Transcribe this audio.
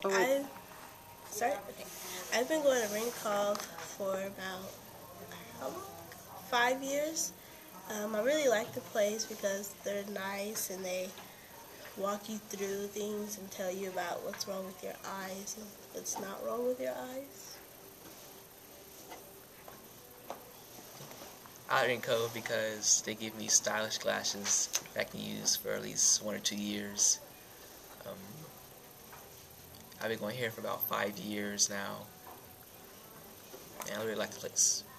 I sorry. Okay. I've been going to Rinkov for about how long? 5 years. I really like the place because they're nice and they walk you through things and tell you about what's wrong with your eyes and what's not wrong with your eyes. I like Rinkov because they give me stylish glasses that I can use for at least 1 or 2 years. Um, I've been going here for about 5 years now, and I really like the place.